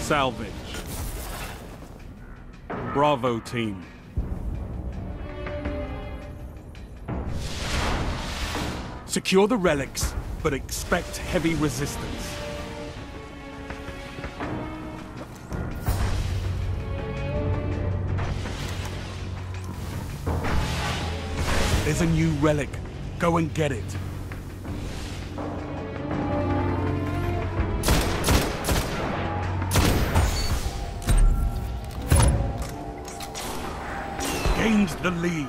Salvage. Bravo team. Secure the relics, but expect heavy resistance. There's a new relic. Go and get it. Gained the lead.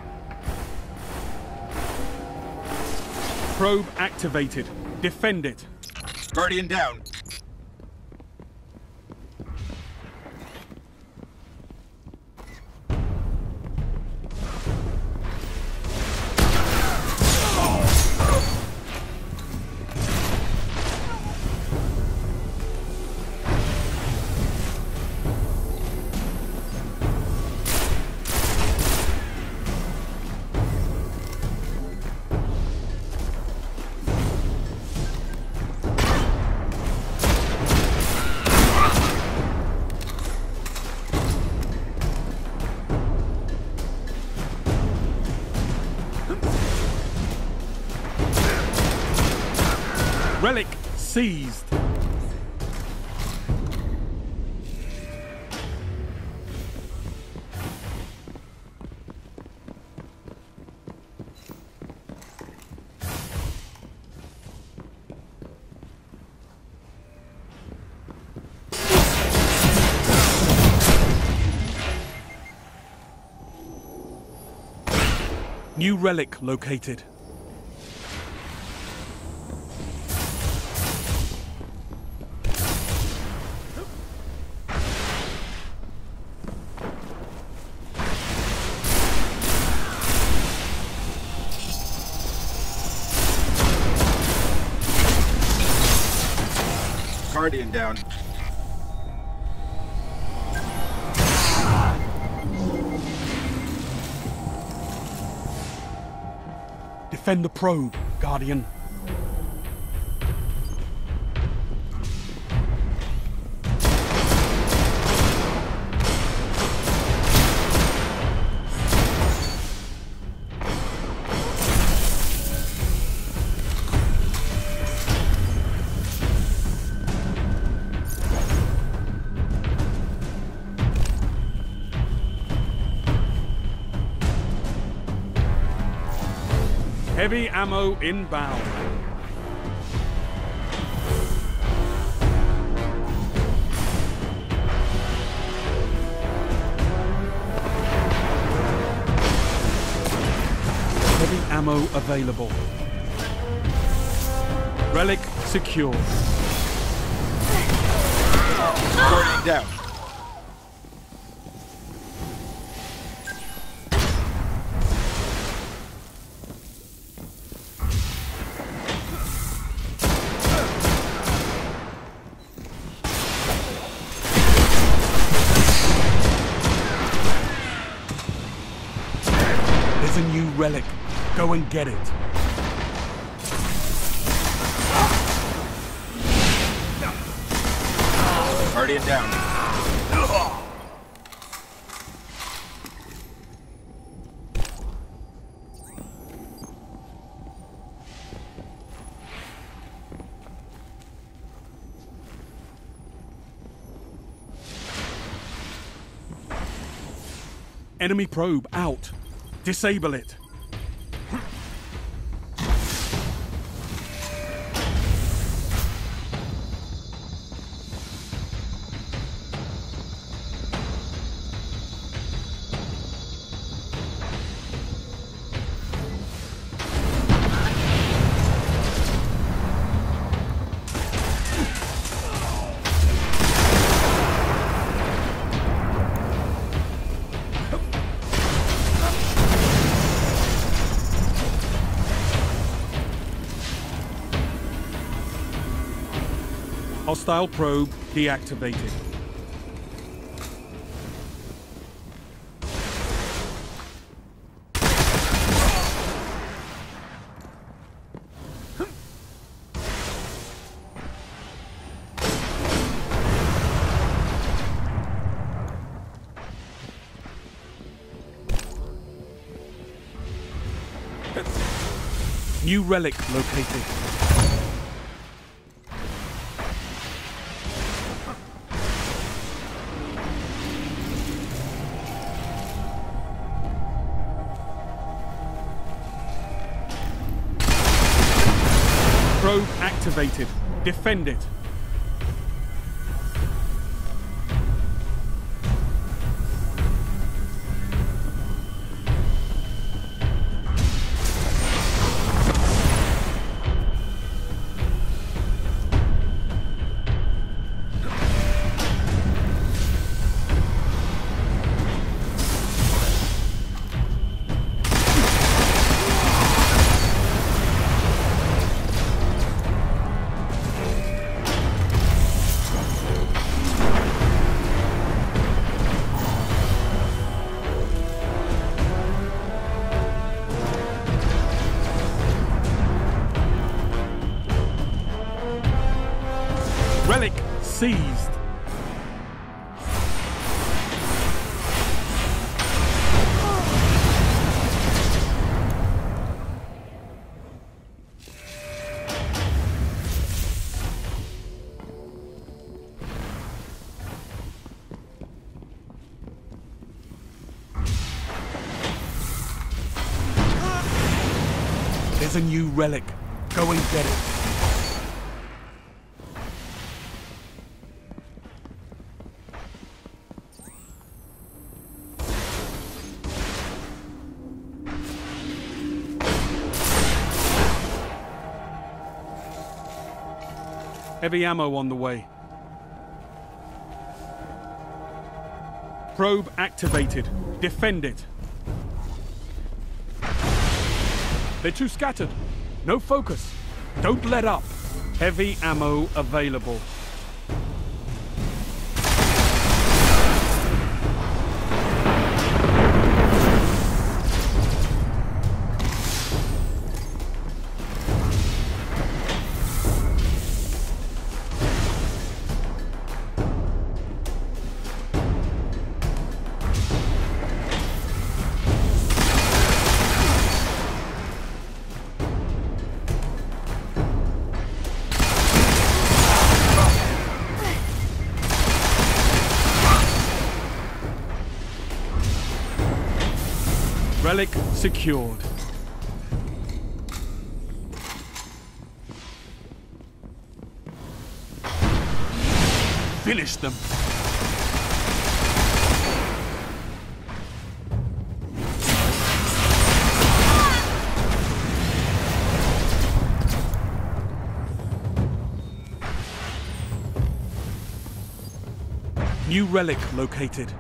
Probe activated. Defend it. Guardian down. Relic seized. New relic located. Guardian down. Defend the probe, Guardian. Heavy ammo inbound. Heavy ammo available. Relic secure. Guardian down. There's a new relic. Go and get it. Guardian down. Enemy probe out. Disable it. Hostile probe deactivated. New relic located. Probe activated. Defend it. Relic seized. There's a new relic. Go and get it. Heavy ammo on the way. Probe activated. Defend it. They're too scattered. No focus. Don't let up. Heavy ammo available. Relic secured. Finish them. New relic located.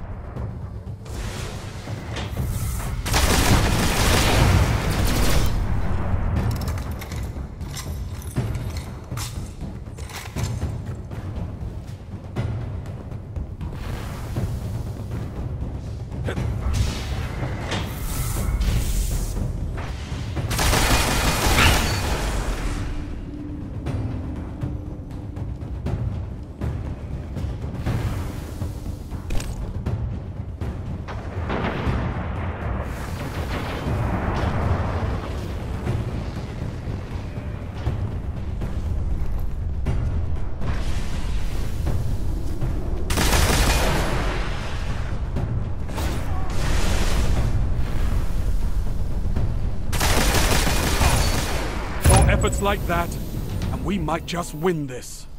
Efforts like that, and we might just win this.